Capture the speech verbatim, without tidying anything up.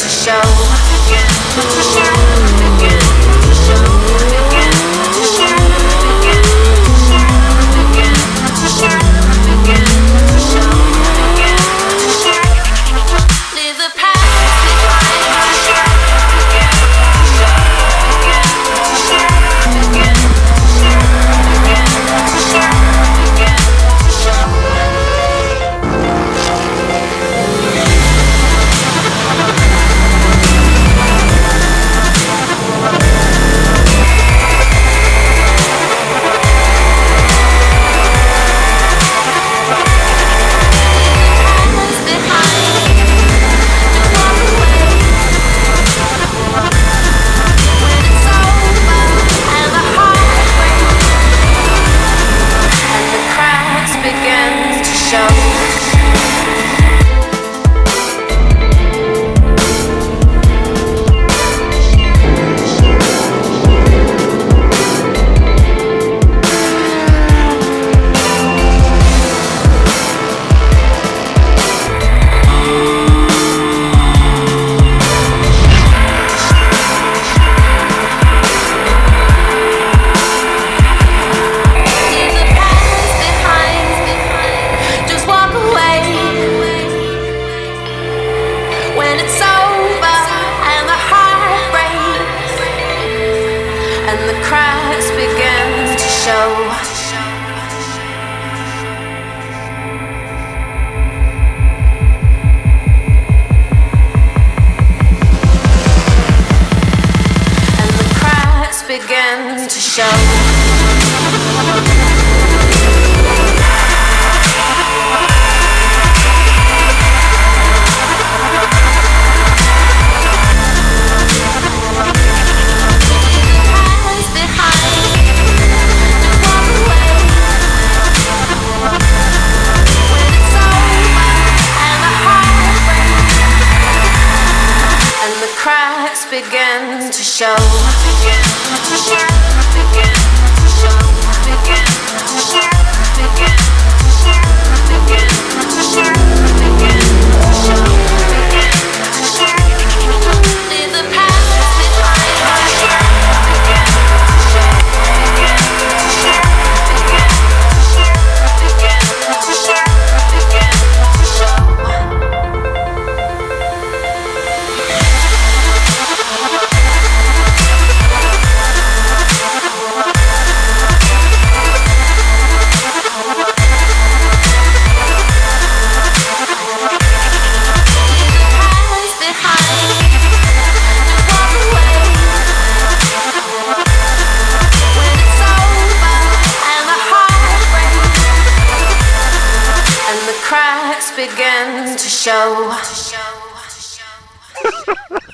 to show. Begin to show. Begin to show. Begin to show. Begin to show. Begin to show. Begin to show. Begin to show. Leave the past behind. Begin to show. Begin to show. Begin to show. Begin to show. Begin to show. Begin to show. Begin to show. Begin to show. Begin to show. Begin to show. Begin to show. Begin to show. Begin to show. Begin to show. Leave the past behind. Begin to show. Begin to show. Begin to show. Begin to show. Begin to show. Begin to show.